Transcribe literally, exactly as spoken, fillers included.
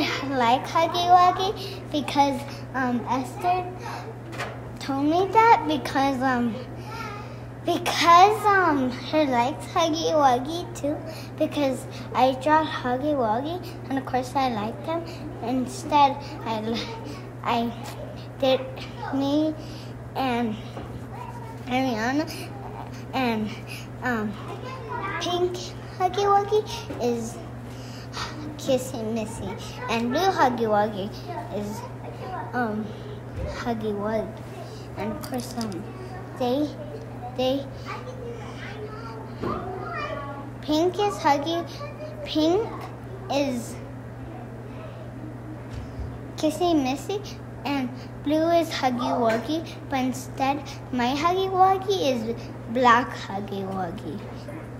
like Huggy Wuggy because um, Esther told me that because um because um her likes Huggy Wuggy too because I draw Huggy Wuggy and of course I like them. Instead, I I did me and Ariana and um pink Huggy Wuggy is Kissy Missy, and blue Huggy Wuggy is um Huggy Wuggy, and of course um they they pink is Huggy pink is Kissy Missy, and blue is Huggy Wuggy, but instead my Huggy Wuggy is black Huggy Wuggy.